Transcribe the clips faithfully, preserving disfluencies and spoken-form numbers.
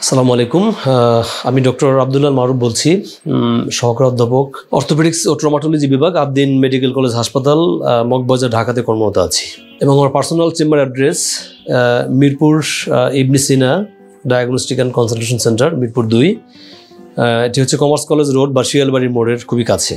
আসসালামু আলাইকুম। আমি ডক্টর আব্দুল্লাহ মারুফ বলছি, সহকারী অধ্যাপক অর্থোপেডিক্স ও ট্রমাটোলজি বিভাগ, আবদিন মেডিকেল কলেজ হাসপাতাল, মগবাজার, ঢাকাতে কর্মরত আছি। এবং আমার personal chamber address Mirpur Ibne Sina diagnostic and consultation centre, Mirpur দুই। এটি হচ্ছে কমার্স কলেজ রোড বা শিয়ালবাড়ির মোড়ের খুবই কাছে।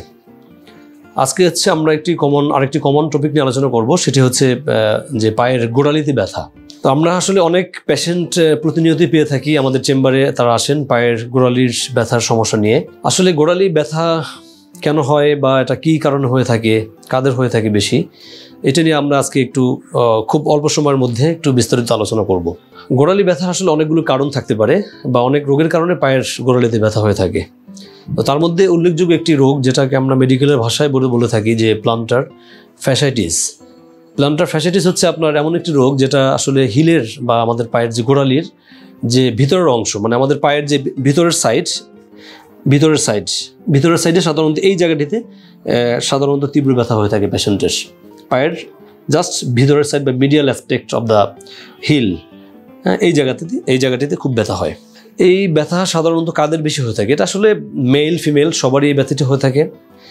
আজকে হচ্ছে আমরা একটি কমন আরেকটি কমন টপিক নিয়ে আলোচনা করব, সেটি হচ্ছে যে পায়ের গোড়ালিতে ব্যথা। তো আমরা আসলে অনেক পেশেন্ট প্রতিনিয়তই পেয়ে থাকি আমাদের চেম্বারে, তারা আসেন পায়ের গোড়ালির ব্যথার সমস্যা নিয়ে। আসলে গোড়ালি ব্যথা কেন হয় বা এটা কী কারণে হয়ে থাকে, কাদের হয়ে থাকে বেশি, এটা নিয়ে আমরা আজকে একটু খুব অল্প সময়ের মধ্যে একটু বিস্তারিত আলোচনা করব। গোড়ালি ব্যথার আসলে অনেকগুলো কারণ থাকতে পারে বা অনেক রোগের কারণে পায়ের গোড়ালিতে ব্যথা হয়ে থাকে। তো তার মধ্যে উল্লেখযোগ্য একটি রোগ, যেটাকে আমরা মেডিকেলের ভাষায় বলে বলে থাকি যে প্লান্টার ফ্যাসাইটিস। প্লান্টার ফ্যাসাইটিস হচ্ছে আপনার এমন একটি রোগ যেটা আসলে হিলের বা আমাদের পায়ের যে গোড়ালির যে ভিতরের অংশ, মানে আমাদের পায়ের যে ভিতরের সাইড ভিতরের সাইড ভিতরের সাইডে সাধারণত এই জায়গাটিতে সাধারণত তীব্র ব্যথা হয়ে থাকে পেশেন্টের। পায়ের জাস্ট ভিতরের সাইড বা medial aspect of the heel, হ্যাঁ, এই জায়গাটিতে এই জায়গাটিতে খুব ব্যথা হয়। এই ব্যথা সাধারণত কাদের বেশি হয়ে থাকে? এটা আসলে মেল ফিমেল সবারই এই ব্যথাটি হয়ে থাকে।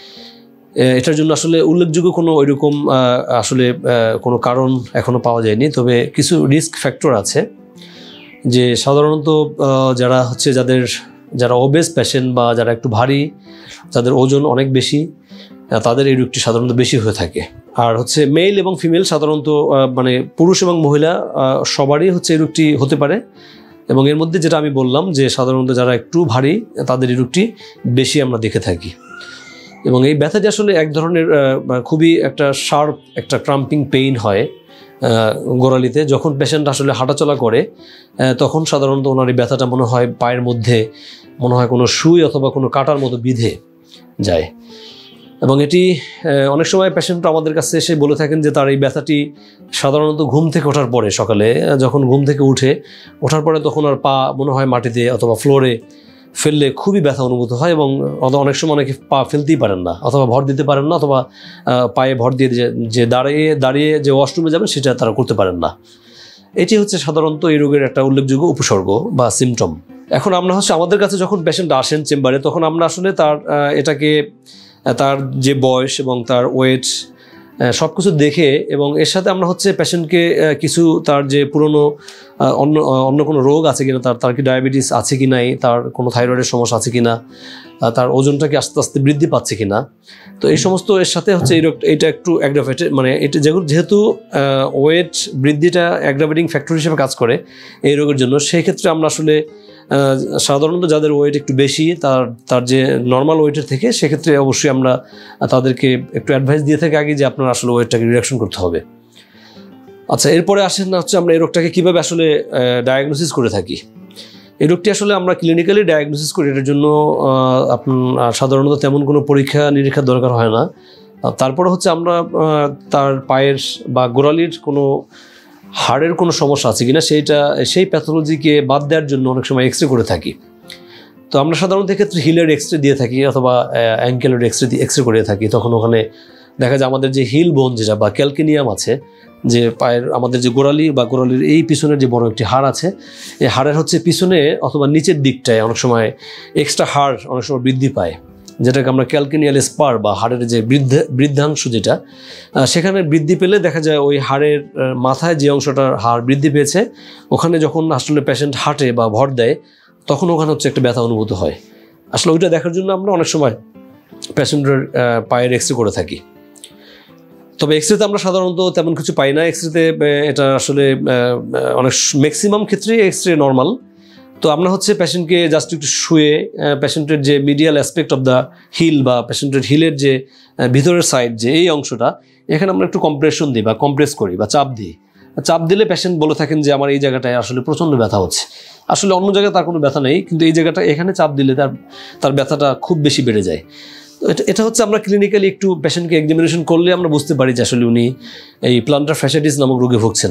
এটার জন্য আসলে উল্লেখযোগ্য কোনো ওইরকম আসলে কোনো কারণ এখনও পাওয়া যায়নি, তবে কিছু রিস্ক ফ্যাক্টর আছে। যে সাধারণত যারা হচ্ছে যাদের যারা ওবেস পেশেন্ট বা যারা একটু ভারী, যাদের ওজন অনেক বেশি, তাদের এই রোগটি সাধারণত বেশি হয়ে থাকে। আর হচ্ছে মেল এবং ফিমেল সাধারণত মানে পুরুষ এবং মহিলা সবারই হচ্ছে এই রোগটি হতে পারে। এবং এর মধ্যে যেটা আমি বললাম যে সাধারণত যারা একটু ভারী, তাদের এই রোগটি বেশি আমরা দেখে থাকি। এবং এই ব্যথাটি আসলে এক ধরনের খুবই একটা শার্প একটা ক্রাম্পিং পেইন হয় গোড়ালিতে। যখন পেশেন্ট আসলে হাঁটাচলা করে তখন সাধারণত ওনার এই ব্যথাটা মনে হয় পায়ের মধ্যে মনে হয় কোনো সুই অথবা কোনো কাঁটার মতো বিঁধে যায়। এবং এটি অনেক সময় পেশেন্ট আমাদের কাছে এসে বলে থাকেন যে তার এই ব্যথাটি সাধারণত ঘুম থেকে ওঠার পরে, সকালে যখন ঘুম থেকে উঠে ওঠার পরে তখন আর পা মনে হয় মাটিতে অথবা ফ্লোরে ফেললে খুবই ব্যথা অনুভূত হয়। এবং অনেক সময় অনেকে পা ফেলতেই পারেন না অথবা ভর দিতে পারেন না, অথবা পায়ে ভর দিয়ে যে দাঁড়িয়ে দাঁড়িয়ে যে ওয়াশরুমে যাবেন সেটা তারা করতে পারেন না। এটি হচ্ছে সাধারণত এই রোগের একটা উল্লেখযোগ্য উপসর্গ বা সিমটম। এখন আমরা হচ্ছে আমাদের কাছে যখন পেশেন্ট আসেন চেম্বারে, তখন আমরা আসলে তার এটাকে তার যে বয়স এবং তার ওয়েট সব কিছু দেখে, এবং এর সাথে আমরা হচ্ছে পেশেন্টকে কিছু তার যে পুরনো অন্য অন্য কোনো রোগ আছে কিনা, তার তার কি ডায়াবেটিস আছে কি নাই, তার কোনো থাইরয়েডের সমস্যা আছে কিনা, তার ওজনটা কি আস্তে আস্তে বৃদ্ধি পাচ্ছে কিনা, তো এই সমস্ত এর সাথে হচ্ছে এই রোগ এইটা একটু অ্যাগ্রাভেটেড, মানে এটা যেহেতু ওয়েট বৃদ্ধিটা অ্যাগ্রাভেটিং ফ্যাক্টর হিসেবে কাজ করে এই রোগের জন্য, সেই ক্ষেত্রে আমরা আসলে সাধারণত যাদের ওয়েট একটু বেশি, তার তার যে নর্মাল ওয়েটের থেকে, সেক্ষেত্রে অবশ্যই আমরা তাদেরকে একটু অ্যাডভাইস দিয়ে থাকি আগে যে আপনার আসলে ওয়েটটাকে রিডাকশন করতে হবে। আচ্ছা, এরপরে আসেন না হচ্ছে আমরা এই রোগটাকে কীভাবে আসলে ডায়াগনোসিস করে থাকি। এই রোগটি আসলে আমরা ক্লিনিক্যালি ডায়াগনোসিস করি, এটার জন্য আপনার সাধারণত তেমন কোনো পরীক্ষা নিরীক্ষার দরকার হয় না। তারপরে হচ্ছে আমরা তার পায়ের বা গোড়ালির কোনো হাড়ের কোনো সমস্যা আছে কিনা সেইটা সেই প্যাথোলজিকে বাদ দেওয়ার জন্য অনেক সময় এক্স রে করে থাকি। তো আমরা সাধারণত এক্ষেত্রে হিলের এক্স রে দিয়ে থাকি অথবা অ্যাঙ্কেলের এক্স রে এক্স রে করে থাকি। তখন ওখানে দেখা যায় আমাদের যে হিল বোন যেটা বা ক্যালকেনিয়াম আছে, যে পায়ের আমাদের যে গোড়ালি বা গোড়ালির এই পিছনের যে বড় একটি হাড় আছে, এই হাড়ের হচ্ছে পিছনে অথবা নিচের দিকটায় অনেক সময় এক্সট্রা হাড় অনেক সময় বৃদ্ধি পায়, যেটাকে আমরা ক্যালকেনিয়াল স্পার বা হাড়ের যে বৃদ্ধ বৃদ্ধাংশ যেটা, সেখানে বৃদ্ধি পেলে দেখা যায় ওই হাড়ের মাথায় যে অংশটার হাড় বৃদ্ধি পেয়েছে, ওখানে যখন আসলে পেশেন্ট হাঁটে বা ভর দেয় তখন ওখানে হচ্ছে একটা ব্যথা অনুভূত হয়। আসলে ওইটা দেখার জন্য আমরা অনেক সময় পেশেন্টের পায়ের এক্স রে করে থাকি। তবে এক্স রেতে আমরা সাধারণত তেমন কিছু পাই না। এক্স রেতে এটা আসলে অনেক ম্যাক্সিমাম ক্ষেত্রেই এক্স রে নর্মাল। তো আমরা হচ্ছে পেশেন্টকে জাস্ট একটু শুয়ে পেশেন্টের যে medial aspect of the heel বা পেশেন্টের হিলের যে ভিতরের সাইড যে এই অংশটা, এখানে আমরা একটু কম্প্রেশন দিই বা কম্প্রেস করি বা চাপ দিই। চাপ দিলে পেশেন্ট বলে থাকেন যে আমার এই জায়গাটায় আসলে প্রচণ্ড ব্যথা হচ্ছে। আসলে অন্য জায়গায় তার কোনো ব্যথা নেই, কিন্তু এই জায়গাটা এখানে চাপ দিলে তার তার ব্যথাটা খুব বেশি বেড়ে যায়। তো এটা এটা হচ্ছে আমরা ক্লিনিক্যালি একটু পেশেন্টকে এক্সামিনেশন করলে আমরা বুঝতে পারি যে আসলে উনি এই প্লান্টার ফ্যাসাইটিস নামক রোগে ভুগছেন।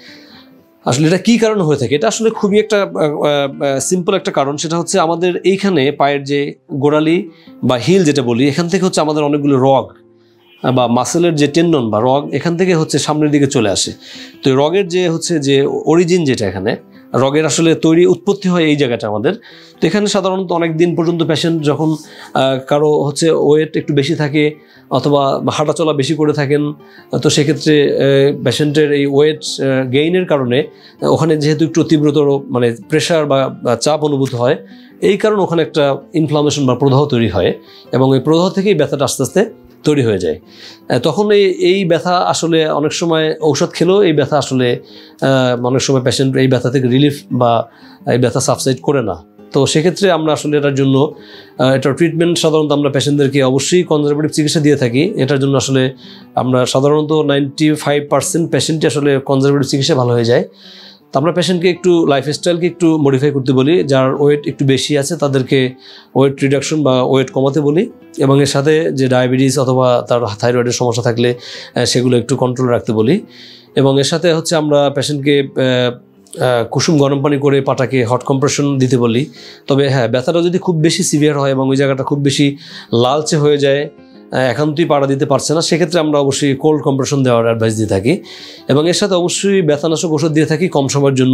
আসলে এটা কী কারণে হয়ে থাকে? এটা আসলে খুবই একটা সিম্পল একটা কারণ, সেটা হচ্ছে আমাদের এইখানে পায়ের যে গোড়ালি বা হিল যেটা বলি, এখান থেকে হচ্ছে আমাদের অনেকগুলো রগ বা মাসেলের যে টেন্ডন বা রগ এখান থেকে হচ্ছে সামনের দিকে চলে আসে। তো রগের যে হচ্ছে যে অরিজিন যেটা এখানে রগের আসলে তৈরি উৎপত্তি হয় এই জায়গাটা আমাদের। তো এখানে সাধারণত অনেক দিন পর্যন্ত পেশেন্ট যখন কারো হচ্ছে ওয়েট একটু বেশি থাকে অথবা হাঁটাচলা বেশি করে থাকেন, তো সেক্ষেত্রে পেশেন্টের এই ওয়েট গেইনের কারণে ওখানে যেহেতু একটু তীব্রতর মানে প্রেশার বা চাপ অনুভূত হয়, এই কারণে ওখানে একটা ইনফ্লামেশন বা প্রদাহ তৈরি হয় এবং এই প্রদাহ থেকেই ব্যথাটা আস্তে আস্তে তৈরি হয়ে যায়। তখন এই এই ব্যথা আসলে অনেক সময় ঔষধ খেলেও এই ব্যথা আসলে অনেক সময় পেশেন্ট এই ব্যথা থেকে রিলিফ বা এই ব্যথা সাবসাইড করে না। তো সেক্ষেত্রে আমরা আসলে এটার জন্য এটার ট্রিটমেন্ট সাধারণত আমরা পেশেন্টদেরকে অবশ্যই কনজারভেটিভ চিকিৎসা দিয়ে থাকি। এটার জন্য আসলে আমরা সাধারণত নাইনটি ফাইভ পার্সেন্ট পেশেন্টই আসলে কনজারভেটিভ চিকিৎসা ভালো হয়ে যায়। তো আমরা পেশেন্টকে একটু লাইফস্টাইলকে একটু মডিফাই করতে বলি, যার ওয়েট একটু বেশি আছে তাদেরকে ওয়েট রিডাকশন বা ওয়েট কমাতে বলি, এবং এর সাথে যে ডায়াবেটিস অথবা তার থাইরয়েডের সমস্যা থাকলে সেগুলো একটু কন্ট্রোল রাখতে বলি। এবং এর সাথে হচ্ছে আমরা পেশেন্টকে কুসুম গরম পানি করে পাটাকে হট কম্প্রেশন দিতে বলি। তবে হ্যাঁ, ব্যথাটা যদি খুব বেশি সিভিয়ার হয় এবং ওই জায়গাটা খুব বেশি লালচে হয়ে যায়, একান্তই পাড়া দিতে পারছে না, সেক্ষেত্রে আমরা অবশ্যই কোল্ড কম্প্রেশন দেওয়ার অ্যাডভাইস দিয়ে থাকি। এবং এর সাথে অবশ্যই ব্যথানাশক ওষুধ দিয়ে থাকি কম সময়ের জন্য।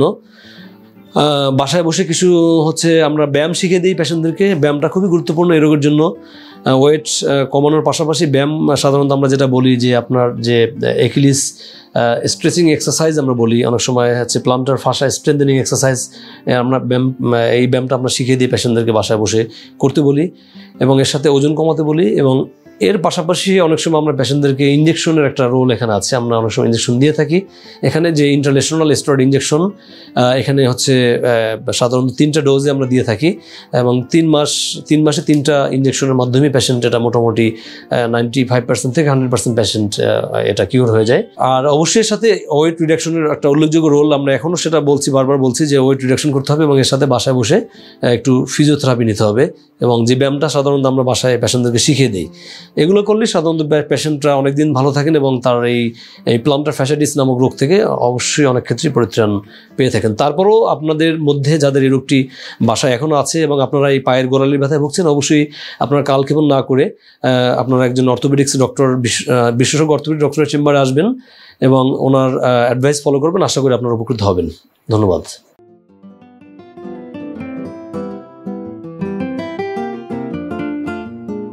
বাসায় বসে কিছু হচ্ছে আমরা ব্যায়াম শিখে দিই পেশেন্টদেরকে। ব্যায়ামটা খুবই গুরুত্বপূর্ণ এই রোগের জন্য। ওয়েট কমানোর পাশাপাশি ব্যায়াম সাধারণত আমরা যেটা বলি যে আপনার যে একিলিস স্ট্রেচিং এক্সারসাইজ আমরা বলি, অনেক সময় হচ্ছে প্লান্টার ফাসা স্ট্রেন্থেনিং এক্সারসাইজ, আমরা ব্যায়াম এই ব্যায়ামটা আমরা শিখিয়ে দিই পেশেন্টদেরকে বাসায় বসে করতে বলি, এবং এর সাথে ওজন কমাতে বলি। এবং এর পাশাপাশি অনেক সময় আমরা পেশেন্টদেরকে ইঞ্জেকশনের একটা রোল এখানে আছে, আমরা অনেক সময় ইঞ্জেকশন দিয়ে থাকি। এখানে যে ইন্টারন্যাশনাল স্টেরয়েড ইঞ্জেকশন, এখানে হচ্ছে সাধারণত তিনটা ডোজে আমরা দিয়ে থাকি, এবং তিন মাস তিন মাসে তিনটা ইঞ্জেকশনের মাধ্যমে পেশেন্ট এটা মোটামুটি নাইনটি ফাইভ পার্সেন্ট থেকে হান্ড্রেড পার্সেন্ট পেশেন্ট এটা কিওর হয়ে যায়। আর অবশ্যই এর সাথে ওয়েট রিডাকশনের একটা উল্লেখযোগ্য রোল, আমরা এখনও সেটা বলছি, বারবার বলছি যে ওয়েট রিডাকশন করতে হবে এবং এর সাথে বাসায় বসে একটু ফিজিওথেরাপি নিতে হবে, এবং যে ব্যায়ামটা সাধারণত আমরা বাসায় পেশেন্টদেরকে শিখিয়ে দিই। এগুলো করলে সাধারণত পেশেন্টরা অনেকদিন ভালো থাকেন এবং তার এই এই প্লান্টার ফ্যাসাইটিস নামক রোগ থেকে অবশ্যই অনেক ক্ষেত্রেই পরিত্রাণ পেয়ে থাকেন। তারপরও আপনাদের মধ্যে যাদের এই রোগটি বাসায় এখনও আছে এবং আপনারা এই পায়ের গোড়ালির ব্যথায় ভুগছেন, অবশ্যই আপনারা কালক্ষেপণ না করে আপনারা একজন অর্থোপেডিক্স ডক্টর, বিশেষজ্ঞ অর্থোপেডিক ডক্টরের চেম্বারে আসবেন এবং ওনার অ্যাডভাইস ফলো করবেন। আশা করি আপনারা উপকৃত হবেন। ধন্যবাদ।